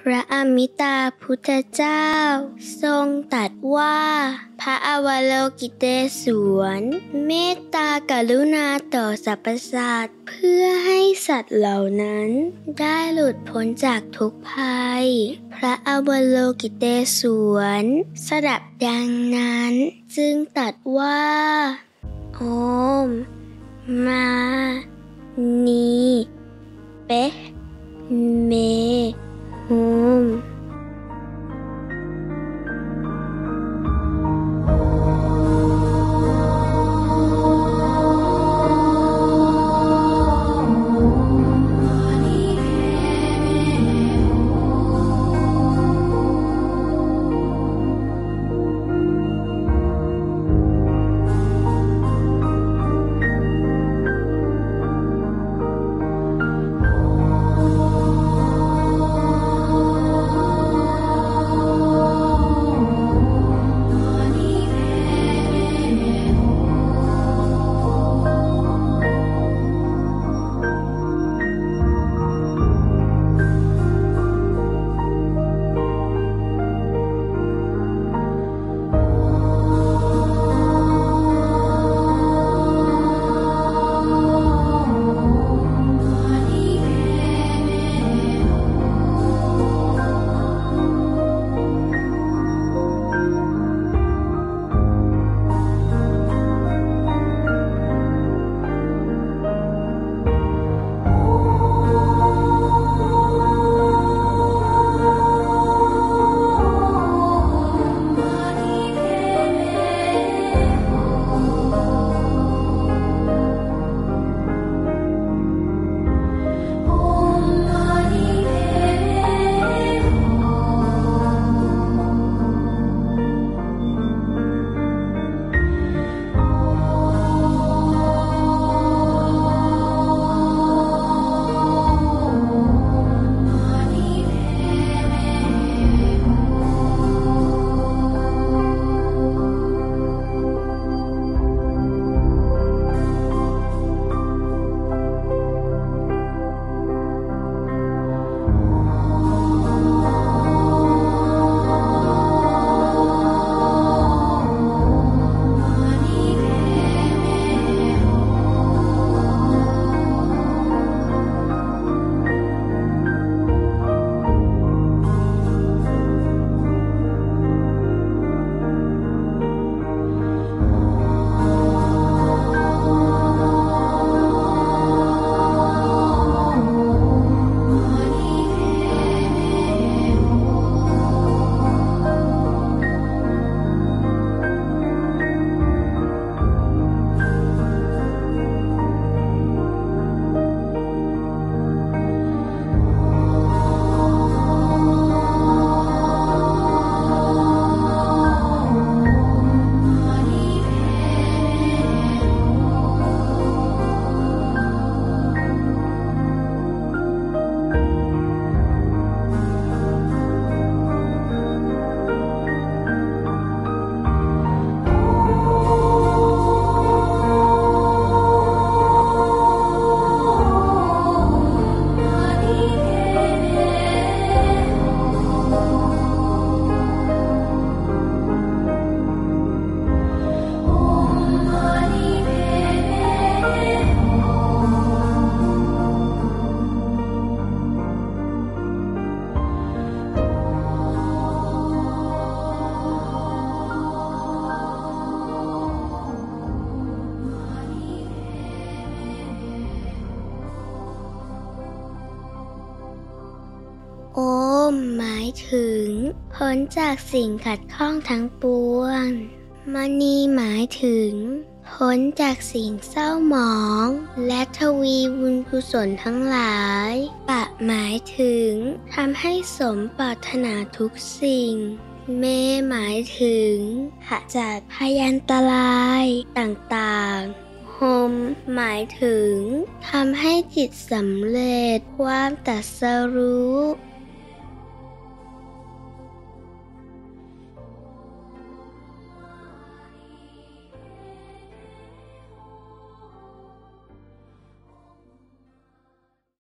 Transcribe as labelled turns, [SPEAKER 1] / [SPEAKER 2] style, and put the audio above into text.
[SPEAKER 1] พระอมิตาพุทธเจ้าทรงตรัสว่าพระอวโลกิเตศวรเมตตากรุณาต่อสรรพสัตว์เพื่อให้สัตว์เหล่านั้นได้หลุดพ้นจากทุกภัยพระอวโลกิเตศวรสดับดังนั้นจึงตรัสว่าโอมมานีเปะเมหุมโอมหมายถึงพ้นจากสิ่งขัดข้องทั้งปวงมณีหมายถึงพ้นจากสิ่งเศร้าหมองและทวีบุญกุศลทั้งหลายปะหมายถึงทำให้สมปรารถนาทุกสิ่งเมหมายถึงขจัดพยันตรายต่างๆโฮมหมายถึงทำให้จิตสำเร็จความตรัสรู้